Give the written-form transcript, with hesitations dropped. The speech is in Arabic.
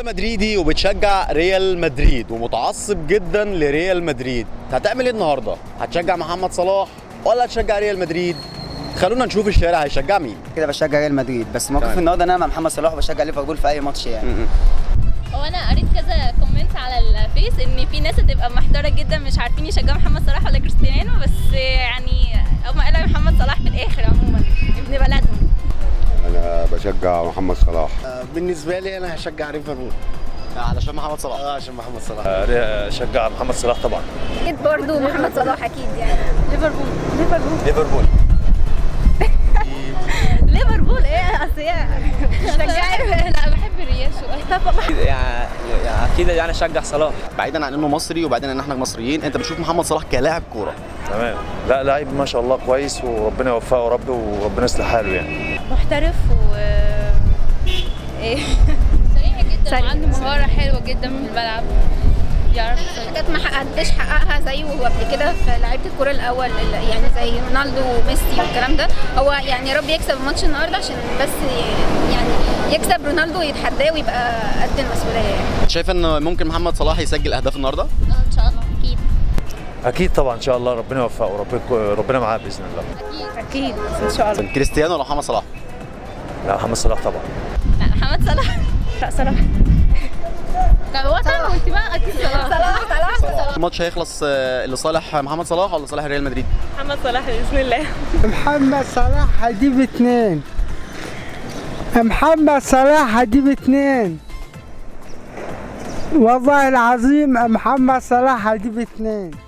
مدريدي وبتشجع ريال مدريد ومتعصب جدا لريال مدريد، هتعمل ايه النهارده؟ هتشجع محمد صلاح ولا هتشجع ريال مدريد؟ خلونا نشوف الشارع هيشجع مين. كده بشجع ريال مدريد، بس موقف النهارده انا مع محمد صلاح وبشجع ليفربول في اي ماتش يعني. هو انا قريت كذا كومنت على الفيس ان في ناس هتبقى محتاره جدا مش عارفين يشجعوا محمد صلاح ولا كريستيانو، بس يعني هم قالوا محمد صلاح في الاخر عموما ابن بلدهم. انا بشجع محمد صلاح. بالنسبه لي انا هشجع ليفربول علشان محمد صلاح. عشان محمد صلاح. شجع محمد صلاح طبعا. اكيد برضه محمد صلاح اكيد يعني. ليفربول ليفربول ايه اصل لا بحب الريال شويه طبعا. يعني اكيد يعني اشجع صلاح. بعيدا عن انه مصري وبعيدا ان احنا مصريين، انت بتشوف محمد صلاح كلاعب كوره؟ تمام، لا لعيب ما شاء الله كويس وربنا يوفقه يا رب وربنا يصلح حاله يعني. محترف و ايه سريع جدا وعنده مهاره حلوه جدا في الملعب، يعرف حاجات ما حدش حققها زيه قبل كده في لعيبه الكوره الاول، يعني زي رونالدو وميسي والكلام ده. هو يعني يا رب يكسب الماتش النهارده عشان بس يعني يكسب رونالدو ويتحداه ويبقى قد المسؤوليه يعني. شايف ان ممكن محمد صلاح يسجل اهداف النهارده؟ ان شاء الله اكيد طبعا ان شاء الله ربنا يوفقه وربنا معاه باذن الله. اكيد ان شاء الله. كريستيانو ولا محمد صلاح؟ لا محمد صلاح طبعا. لا محمد صلاح. لا صلاح. هو طبعا قلت بقى اكيد صلاح. الماتش هيخلص لصالح محمد صلاح ولا لصالح ريال مدريد؟ محمد صلاح باذن الله. محمد صلاح هجيب 2. محمد صلاح هجيب 2. والله العظيم محمد صلاح هجيب 2.